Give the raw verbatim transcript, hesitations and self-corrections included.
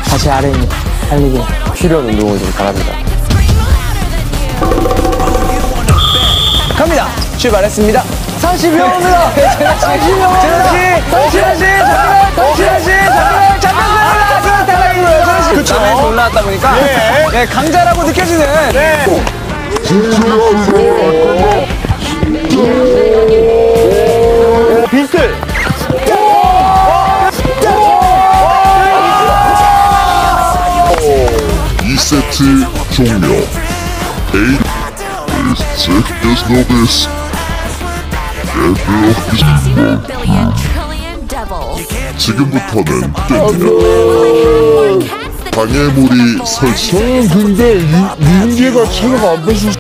다시 아래 있는 달리기 필요한 운동을 좀 바랍니다. 갑니다. 출발했습니다. 삼십秒입니다. 삼십 秒. 재현 씨, 재현 씨, 잠깐만, 재현 씨, 잠깐만, 잠깐만, 잠깐만, 달라고요, 재현 씨. 그쵸. 남에서 올라왔다 보니까 네, 네 강자라고 느껴지는. 네. 비스트. 이 세트 종료. 에이, sick as no this. 지금부터는 땡이야. 방해물이 설치. 저는 근데 유, 윤재가 차가 안 뺏어